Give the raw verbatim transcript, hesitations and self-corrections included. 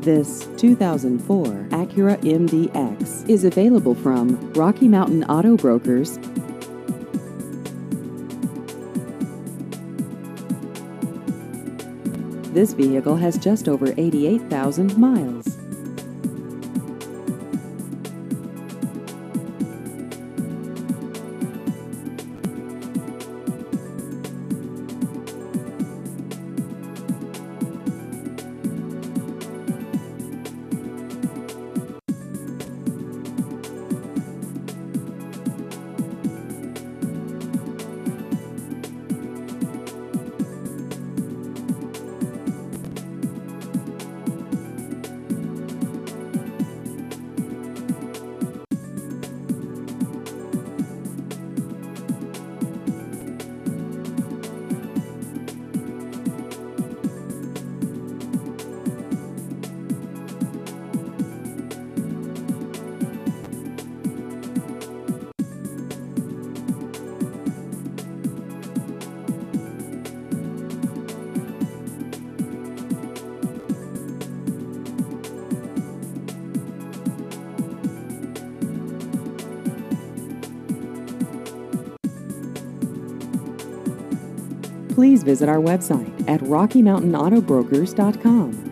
This two thousand four Acura M D X is available from Rocky Mountain Auto Brokers. This vehicle has just over eighty-eight thousand miles. Please visit our website at rocky mountain auto brokers dot com.